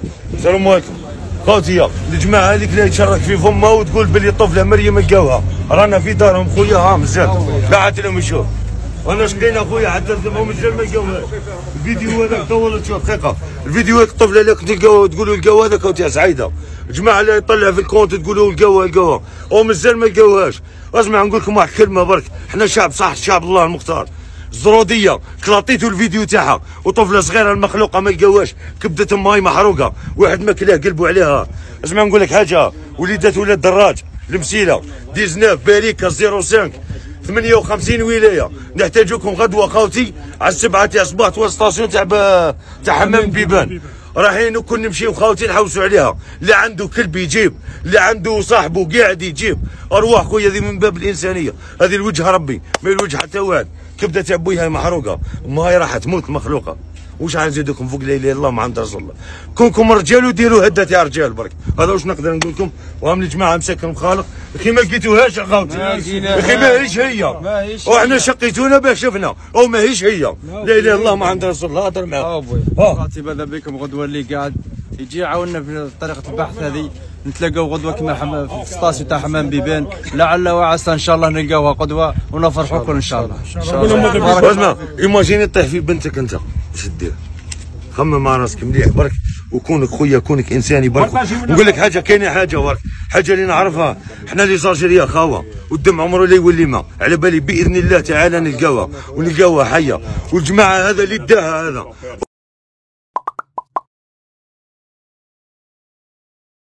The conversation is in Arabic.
السلام عليكم خوتي. الجماعه هذيك اللي تشرك في فمها وتقول بلي الطفله مريم لقاوها، رانا في دارهم خويا ها مزال قاعد لهم يشوف. وانا شقينا خويا حتى دابا مازال ما لقاوهاش. الفيديو هذاك طولت شويه دقيقه، الفيديو هذاك الطفله اللي كنت لقاوها تقولوا لقاوها هذاك خوتي سعيده. الجماعه اللي يطلع في الكونت تقولوا لقاوها ومازال ما لقاوهاش. اسمع نقول لكم واحد كلمه برك، حنا شعب صح، شعب الله المختار. الزروديه كلاطيتو الفيديو تاعها وطفله صغيره المخلوقه ما لقاوهاش، كبدت امها محروقه، واحد ما كلاه قلبوا عليها. اسمع نقول لك حاجه، وليدات ولاد دراج المسيله 19 باريكا 05 58 ولايه. نحتاجوكم غدوه خوتي على 7 تاع الصباح توا ستاسيون تاع حمام بيبان. رايحين وكل نمشيو خوتي نحوسوا عليها، اللي عنده كلب يجيب، اللي عنده صاحبه قاعد يجيب. ارواح خويا هذه من باب الانسانيه، هذه الوجه ربي ما الوجه حتى واحد. كبده تاع بويها محروقه، ما راح تموت مخلوقه. واش غنزيدكم فوق لا اله الا الله محمد رسول الله. كونكم رجال وديروا هده تاع رجال برك، هذا واش نقدر نقول لكم. وهم الجماعه مساكن خالق اخي ما لقيتوهاش اخوتي، اخي ماهيش هي، وحنا شقيتونا باش شفنا او ماهيش هي. لا اله الا الله محمد رسول الله. هضر معاه خاطي ماذا بكم غدوه اللي قاعد يجي يعاوننا في طريقه البحث هذه، نتلاقاو غدوه كما في السطاسيون تاع حمام بيبان، لعل وعسى ان شاء الله نلقاوها قدوه ونفرحوكم ان شاء الله. ان شاء الله. اسمع ايماجيني طيح في بنتك انت واش دير؟ خمم مع راسك مليح برك، وكونك خويا كونك انساني برك. نقول لك حاجه، كاينه حاجه برك، حاجه اللي نعرفها احنا لي زالجيريا خاوه، والدم عمره لا يولي ما، على بالي باذن الله تعالى نلقاوها ونلقاوها حيه. والجماعه هذا اللي داها هذا